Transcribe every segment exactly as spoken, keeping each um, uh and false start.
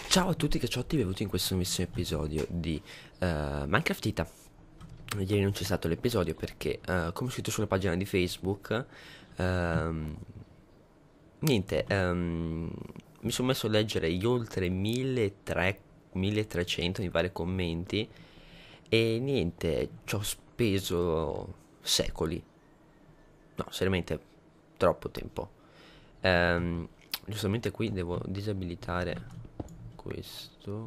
Ciao a tutti cacciotti, benvenuti in questo nuovissimo episodio di uh, Minecraft Ita. Ieri non c'è stato l'episodio perché, uh, come ho scritto sulla pagina di Facebook, um, niente, um, mi sono messo a leggere gli oltre milletrecento di vari commenti e niente, ci ho speso secoli, no, seriamente troppo tempo. Um, giustamente qui devo disabilitare questo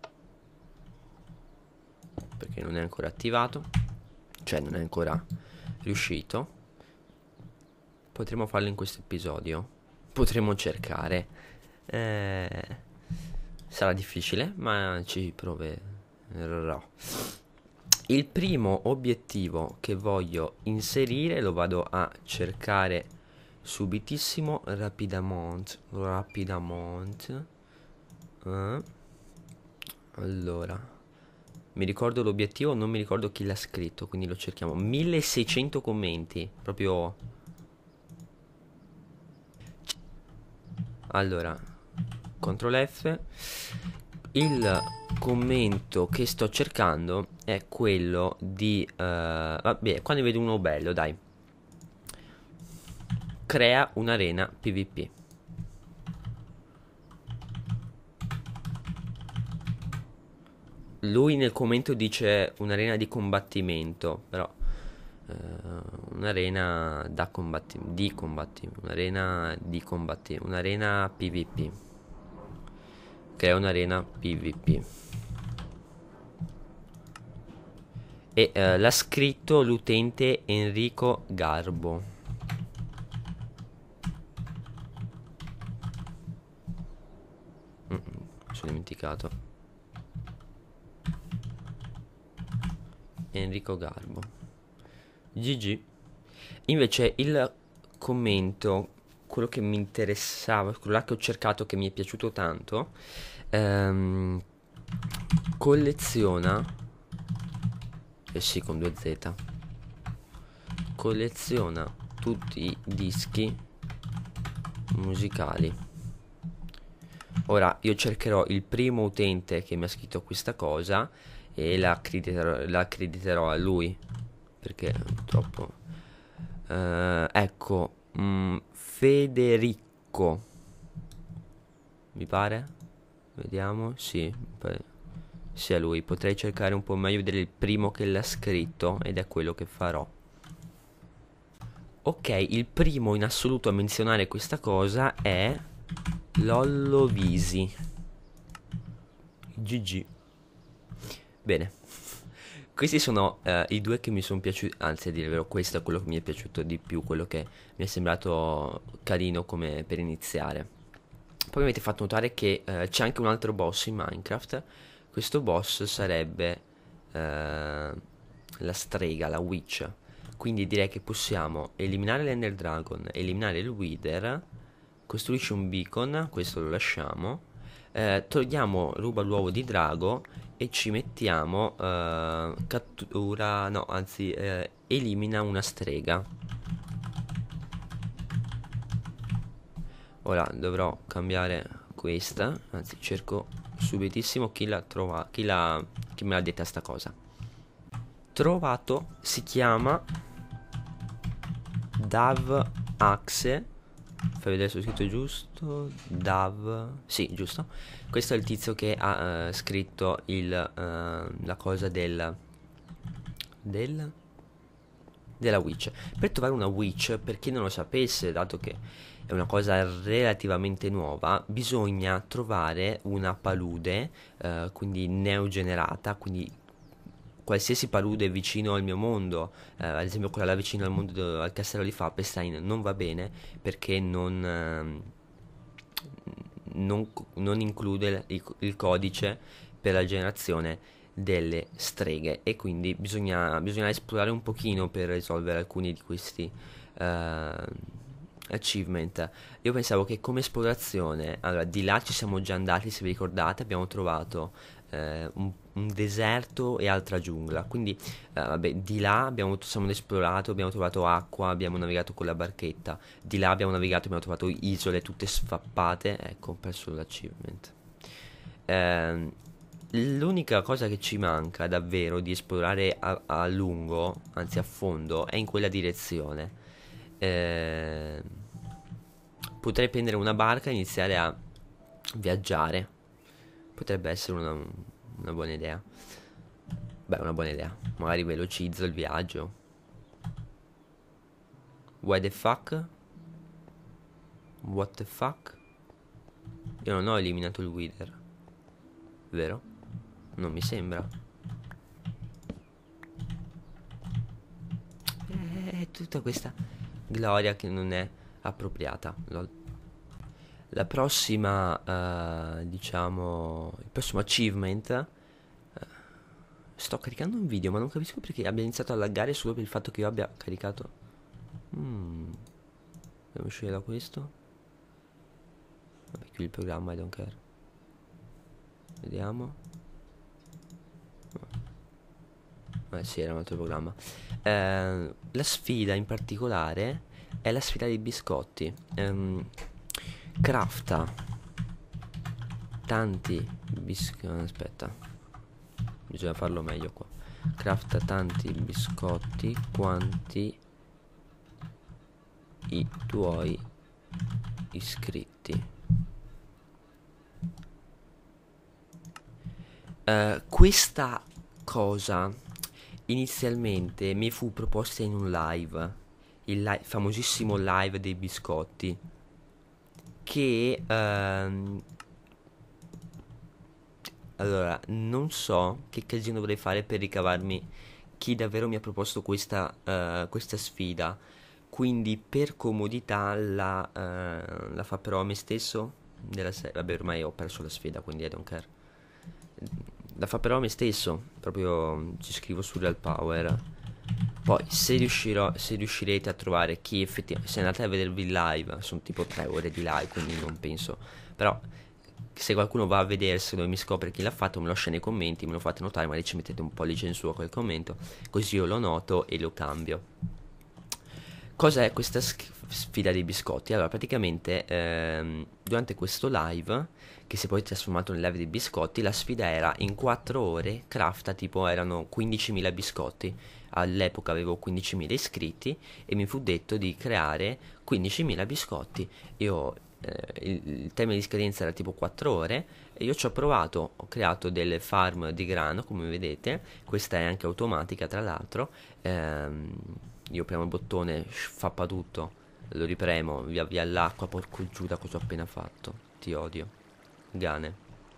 perché non è ancora attivato, cioè non è ancora riuscito. Potremmo farlo in questo episodio, potremmo cercare, eh, sarà difficile ma ci proverò. Il primo obiettivo che voglio inserire lo vado a cercare subitissimo, rapidamente rapidamente Uh, allora, mi ricordo l'obiettivo, non mi ricordo chi l'ha scritto, quindi lo cerchiamo. milleseicento commenti, proprio. Allora, control F. Il commento che sto cercando è quello di uh, vabbè, quando vedo uno bello, dai. Crea un'arena PvP. Lui nel commento dice un'arena di combattimento, però eh, un'arena da combattimento, di combattimento, un'arena di combattimento, un'arena PvP, che è un'arena PvP. E eh, l'ha scritto l'utente Enrico Garbo. Mm, mi sono dimenticato. Enrico Garbo. G G. Invece il commento, quello che mi interessava, quello là che ho cercato che mi è piaciuto tanto, ehm, colleziona, eh sì, con due Z, colleziona tutti i dischi musicali. Ora io cercherò il primo utente che mi ha scritto questa cosa e la accrediterò, la accrediterò a lui, perché purtroppo uh, ecco, mm, Federico, mi pare, vediamo, sì, sia lui. Potrei cercare un po' meglio, vedere il primo che l'ha scritto, ed è quello che farò. Ok, il primo in assoluto a menzionare questa cosa è Lollovisi. G G. Bene, questi sono uh, i due che mi sono piaciuti, anzi a dire il vero questo è quello che mi è piaciuto di più, quello che mi è sembrato carino come per iniziare. Poi mi avete fatto notare che uh, c'è anche un altro boss in Minecraft. Questo boss sarebbe uh, la strega, la witch. Quindi direi che possiamo eliminare l'Ender Dragon, eliminare il Wither, costruisci un beacon, questo lo lasciamo. Eh, togliamo ruba l'uovo di drago e ci mettiamo uh, cattura, no, anzi eh, elimina una strega. Ora dovrò cambiare questa, anzi cerco subitissimo chi l'ha trova, chi l'ha, chi me l'ha detta sta cosa. Trovato, si chiama Dav Axe. Fai vedere se ho scritto giusto. Dav, sì, giusto. Questo è il tizio che ha uh, scritto il, uh, la cosa del del della witch. Per trovare una witch, per chi non lo sapesse, dato che è una cosa relativamente nuova, bisogna trovare una palude, uh, quindi neogenerata, quindi qualsiasi palude vicino al mio mondo, eh, ad esempio quella là vicino al mondo al castello di Fapestein, non va bene perché non, ehm, non, non include il, il codice per la generazione delle streghe, e quindi bisogna, bisogna esplorare un pochino per risolvere alcuni di questi eh, achievement. Io pensavo che come esplorazione, allora di là ci siamo già andati, se vi ricordate, abbiamo trovato eh, un, un deserto e altra giungla, quindi eh, vabbè, di là abbiamo, siamo esplorato, abbiamo trovato acqua, abbiamo navigato con la barchetta, di là abbiamo navigato, abbiamo trovato isole tutte sfappate, ecco, ho perso l'achievement. Ehm, l'unica cosa che ci manca davvero di esplorare a, a lungo, anzi a fondo, è in quella direzione. Ehm, potrei prendere una barca e iniziare a viaggiare. Potrebbe essere una, una buona idea. Beh, una buona idea. Magari velocizzo il viaggio. What the fuck? What the fuck? Io non ho eliminato il Wither, vero? Non mi sembra. È tutta questa gloria che non è appropriata. Lol. La prossima, eh, diciamo, il prossimo achievement. eh, sto caricando un video, ma non capisco perché abbia iniziato a laggare solo per il fatto che io abbia caricato. Mm. Dobbiamo uscire da questo. Vabbè, chiudi il programma, I don't care. Vediamo. Eh sì, era un altro programma. Eh, la sfida in particolare è la sfida dei biscotti. Ehm, crafta tanti biscotti. Aspetta, bisogna farlo meglio qua. Crafta tanti biscotti quanti i tuoi iscritti. Uh, questa cosa inizialmente mi fu proposta in un live, il li- famosissimo live dei biscotti, che uh, allora non so che casino dovrei fare per ricavarmi chi davvero mi ha proposto questa, uh, questa sfida, quindi per comodità la, uh, la fa però a me stesso della se- vabbè, ormai ho perso la sfida, quindi I don't care. La fa però a me stesso, proprio ci scrivo su Real Power. Poi se riuscirò, se riuscirete a trovare chi effettivamente, se andate a vedervi il live, sono tipo tre ore di live, quindi non penso, però se qualcuno va a vederselo e mi scopre chi l'ha fatto, me lo lascia nei commenti, me lo fate notare, magari ci mettete un pollice in su a quel commento, così io lo noto e lo cambio. Cos'è questa sfida dei biscotti? Allora, praticamente ehm, durante questo live, che si è poi trasformato nel live dei biscotti, la sfida era in quattro ore crafta, tipo erano quindicimila biscotti. All'epoca avevo quindicimila iscritti e mi fu detto di creare quindicimila biscotti. Io, eh, il, il termine di scadenza era tipo quattro ore e io ci ho provato, ho creato delle farm di grano, come vedete, questa è anche automatica tra l'altro. Ehm, io premo il bottone, fappa tutto, lo ripremo, via via l'acqua, porco giù da cosa ho appena fatto. Ti odio. Gane.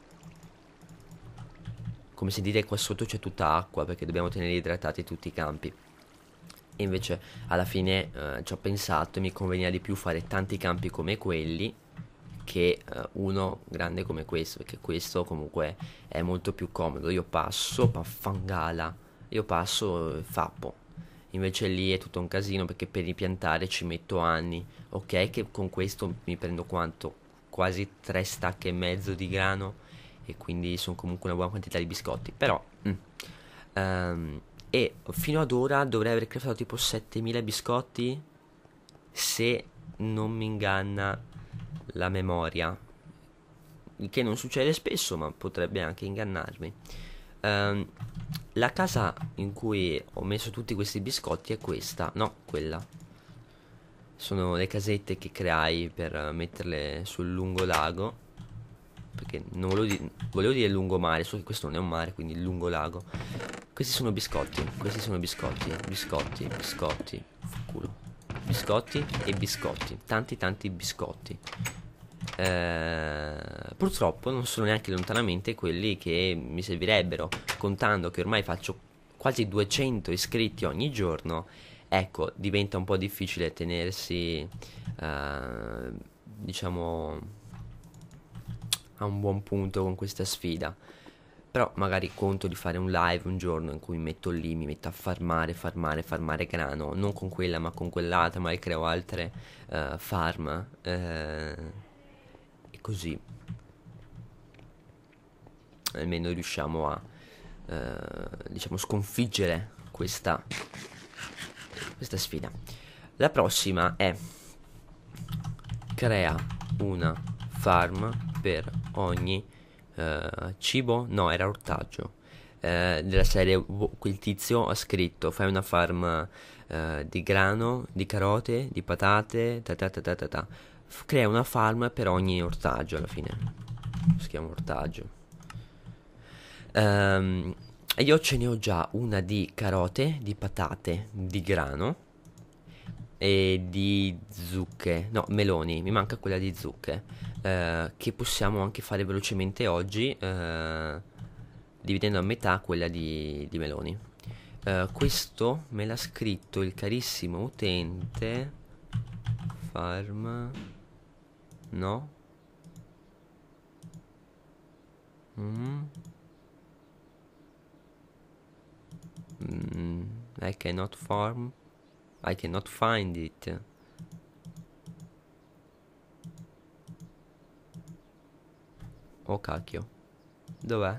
Come sentite qua sotto c'è tutta acqua perché dobbiamo tenere idratati tutti i campi. E invece alla fine eh, ci ho pensato e mi conveniva di più fare tanti campi come quelli che eh, uno grande come questo, perché questo comunque è molto più comodo. Io passo, paffangala, io passo e fappo. Invece lì è tutto un casino perché per ripiantare ci metto anni. Ok, che con questo mi prendo quanto? Quasi tre stacche e mezzo di grano e quindi sono comunque una buona quantità di biscotti. Però mm, ehm, e fino ad ora dovrei aver craftato tipo settemila biscotti, se non mi inganna la memoria, il che non succede spesso ma potrebbe anche ingannarmi. Ehm, la casa in cui ho messo tutti questi biscotti è questa, no, quella. Sono le casette che creai per metterle sul lungolago, perché non volevo, di- volevo dire lungomare, solo che questo non è un mare, quindi il lungolago. Questi sono biscotti, questi sono biscotti, biscotti, biscotti, culo. Biscotti e biscotti, tanti tanti biscotti. Eh, purtroppo non sono neanche lontanamente quelli che mi servirebbero, contando che ormai faccio quasi duecento iscritti ogni giorno. Ecco, diventa un po' difficile tenersi, eh, diciamo, a un buon punto con questa sfida. Però magari conto di fare un live un giorno in cui mi metto lì, mi metto a farmare, farmare, farmare grano, non con quella ma con quell'altra, magari creo altre uh, farm, eh, e così almeno riusciamo a, eh, diciamo, sconfiggere questa, questa sfida. La prossima è: crea una farm per ogni eh, cibo? No, era ortaggio. Eh, della serie, vo- quel tizio ha scritto: fai una farm eh, di grano, di carote, di patate, ta ta ta ta ta ta. F- crea una farm per ogni ortaggio alla fine. Si chiama ortaggio. Ehm, io ce ne ho già una di carote, di patate, di grano e di zucche. No, meloni, mi manca quella di zucche. eh, che possiamo anche fare velocemente oggi, eh, dividendo a metà quella di, di meloni. Eh, questo me l'ha scritto il carissimo utente. Farm. No? Mm. Mm, I cannot farm. I cannot find it. Oh cacchio. Dov'è?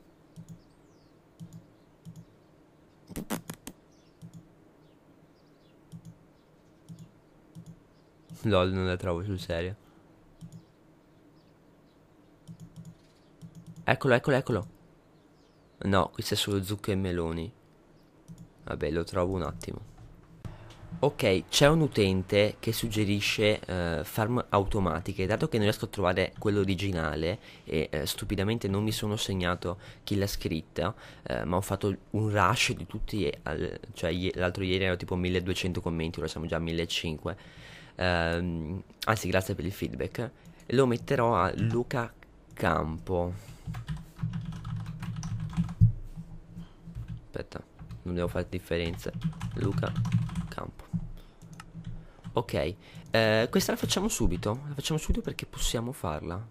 Lol, non la trovo sul serio. Eccolo, eccolo, eccolo. No, questo è solo zucche e meloni. Vabbè, lo trovo un attimo. Ok, c'è un utente che suggerisce eh, farm automatiche. Dato che non riesco a trovare quello originale e eh, stupidamente non mi sono segnato chi l'ha scritta, eh, ma ho fatto un rush di tutti, e al- cioè ie- l'altro ieri ero tipo milleduecento commenti, ora siamo già a millecinquecento. Ehm, anzi, grazie per il feedback. Lo metterò a Luca Campo. Aspetta, non devo fare differenze. Luca Campo. Ok, eh, questa la facciamo subito. La facciamo subito perché possiamo farla.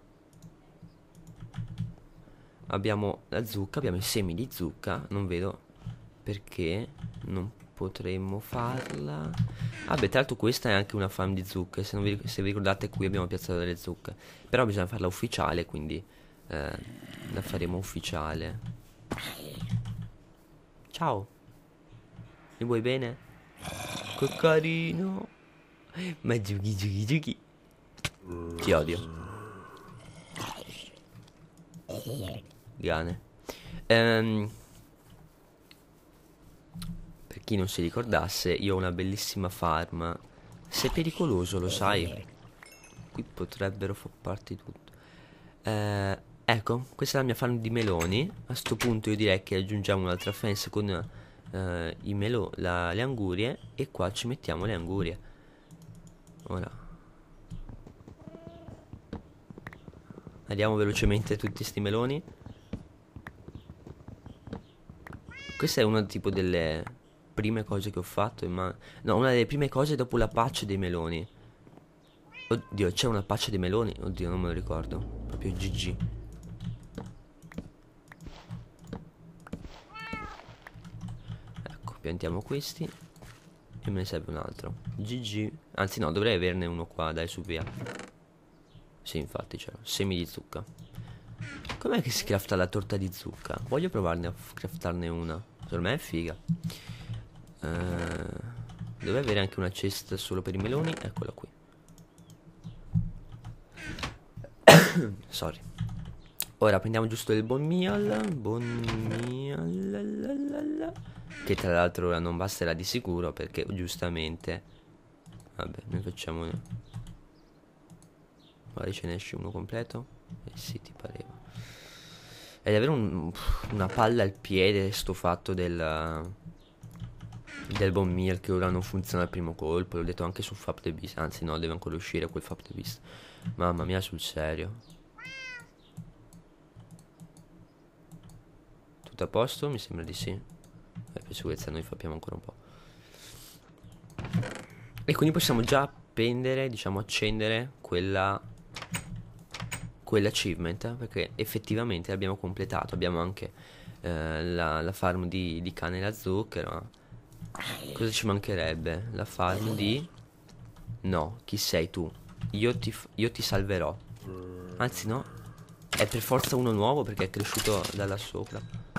Abbiamo la zucca, abbiamo i semi di zucca. Non vedo perché non potremmo farla. Vabbè, tra l'altro questa è anche una farm di zucche. Se, non vi, se vi ricordate, qui abbiamo piazzato delle zucche. Però bisogna farla ufficiale, quindi eh, la faremo ufficiale. Ciao, mi vuoi bene? Che carino. Ma giochi, giochi, giochi. Ti odio. Gane. Ehm, per chi non si ricordasse, io ho una bellissima farm. Se è pericoloso, lo sai. Qui potrebbero far parte di tutto. Eh, ecco, questa è la mia farm di meloni. A sto punto io direi che aggiungiamo un'altra fence con eh, i melo- la- le angurie. E qua ci mettiamo le angurie. Ora. Andiamo velocemente tutti sti meloni. Questa è una tipo delle prime cose che ho fatto, ma no, una delle prime cose dopo la patch dei meloni. Oddio, c'è una patch dei meloni? Oddio, non me lo ricordo. Proprio G G. Ecco, piantiamo questi e me ne serve un altro. G G. Anzi no, dovrei averne uno qua, dai, su via. Sì, infatti c'è. Semi di zucca. Com'è che si crafta la torta di zucca? Voglio provarne a f- craftarne una. Secondo me è figa. Eh, Deve avere anche una cesta solo per i meloni. Eccola qui. Sorry. Ora prendiamo giusto il bon meal. Bon meal. Lalalala. Che tra l'altro ora non basterà di sicuro perché giustamente. Vabbè, noi facciamo. Magari ce ne esce uno completo. Eh sì, ti pareva. È davvero un- una palla al piede sto fatto del. Del bon meal che ora non funziona al primo colpo. L'ho detto anche su Fab the Beast. Anzi, no, deve ancora uscire quel Fab the Beast. Mamma mia, sul serio. Tutto a posto? Mi sembra di sì. Eh, per sicurezza noi fappiamo ancora un po'. E quindi possiamo già appendere, diciamo accendere quella quell'achievement, perché effettivamente l'abbiamo completato. Abbiamo anche eh, la, la farm di, di cane alla zucchero. Cosa ci mancherebbe? La farm di. No, chi sei tu? Io ti, f- io ti salverò. Anzi no, è per forza uno nuovo perché è cresciuto da là sopra.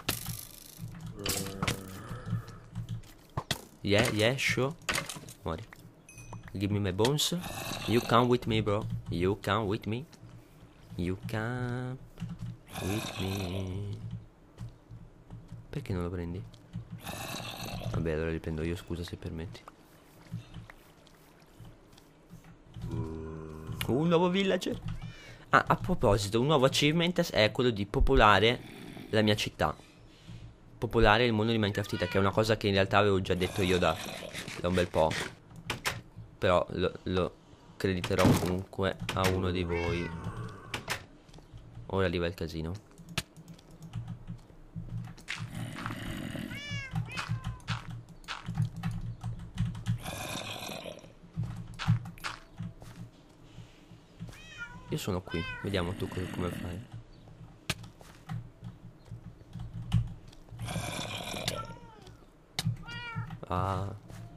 Yeah, yeah, sure. Muori. Give me my bones. You come with me, bro. You come with me. You come. With me. Perché non lo prendi? Vabbè, allora li prendo io, scusa se permetti. Un nuovo villager. Ah, a proposito, un nuovo achievement è quello di popolare la mia città. Popolare il mondo di Minecraft, che è una cosa che in realtà avevo già detto io da, da un bel po'. Però lo, lo crediterò comunque a uno di voi. Ora arriva il casino. Io sono qui, vediamo tu co- come fai. Ah.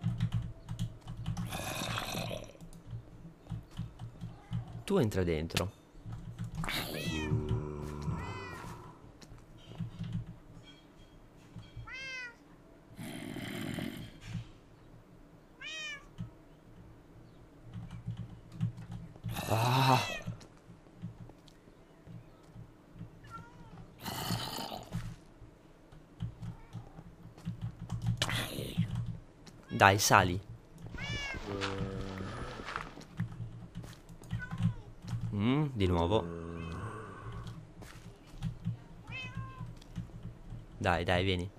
Tu entra dentro. Ah. Dai, sali. Mm, di nuovo. Dai, dai, vieni.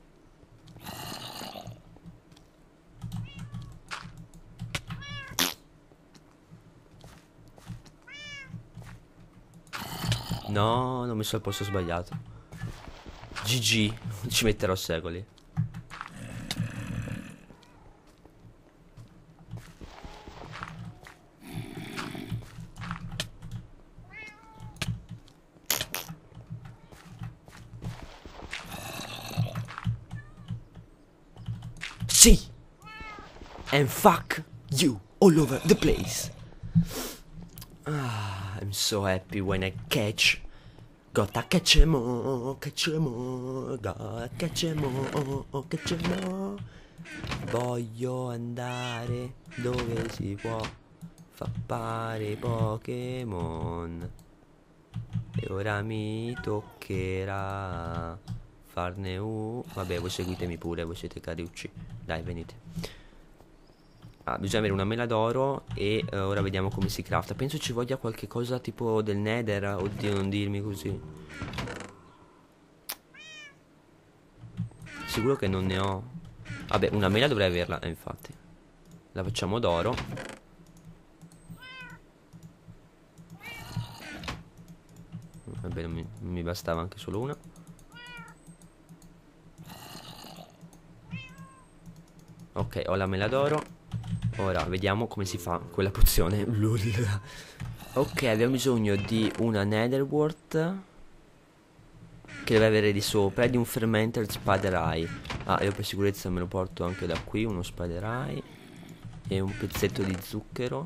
No, l'ho messo al posto sbagliato. G G, ci metterò secoli. Sì! And fuck you all over the place. Ah, I'm so happy when I catch. Gotta catch 'em all, catch 'em all, gotta catch 'em all, catch 'em all. Voglio andare dove si può fappare Pokémon. E ora mi toccherà farne un... Vabbè, voi seguitemi pure, voi siete cariucci. Dai, venite. Ah, bisogna avere una mela d'oro e eh, ora vediamo come si crafta. Penso ci voglia qualche cosa tipo del nether. Oddio, non dirmi così. Sicuro che non ne ho. Vabbè, una mela dovrei averla, eh, infatti. La facciamo d'oro. Vabbè, non mi, non mi bastava anche solo una. Ok, ho la mela d'oro. Ora vediamo come si fa quella pozione. Ok, abbiamo bisogno di una netherwort che deve avere di sopra e di un fermented spider. Ah, io per sicurezza me lo porto anche da qui, uno spider e un pezzetto di zucchero.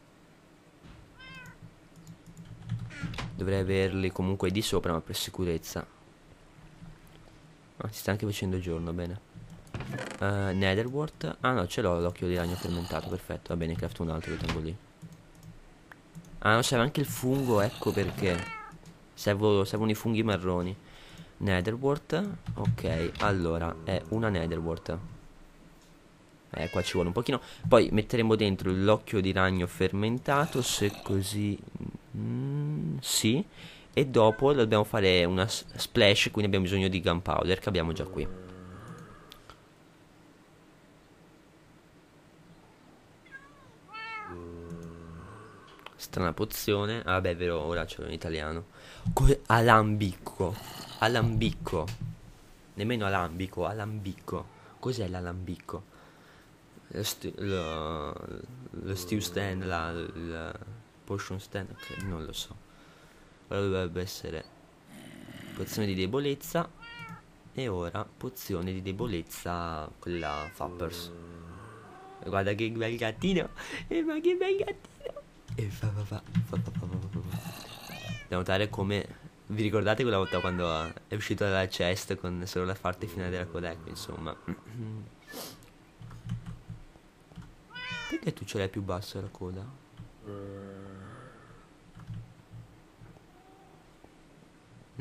Dovrei averli comunque di sopra, ma per sicurezza. Ah, si sta anche facendo giorno, bene. Uh, netherwort. Ah no, ce l'ho l'occhio di ragno fermentato, perfetto. Va bene, crafto un altro, lo tengo lì. Ah, non serve anche il fungo, ecco perché. Servo, servono i funghi marroni. Netherwort. Ok, allora è una netherwort. Eh, qua ci vuole un pochino. Poi metteremo dentro l'occhio di ragno fermentato, se così... Mm, sì. E dopo dobbiamo fare una splash, quindi abbiamo bisogno di gunpowder, che abbiamo già qui. Strana pozione. Ah, vabbè, è vero, ora ce l'ho in italiano. Co alambicco. Alambicco. Nemmeno alambico, alambicco. Cos'è l'alambicco? Lo, st lo, lo stew stand, la, la potion stand, ok, non lo so. Ora dovrebbe essere pozione di debolezza. E ora pozione di debolezza, quella Fappers. Guarda che bel gattino. E ma che bel gattino. E fa fa fa fa fa fa fa fa. Da notare come... Vi ricordate quella volta quando è uscito dalla chest con solo la parte finale della codec, insomma. Perché tu ce l'hai più bassa la coda?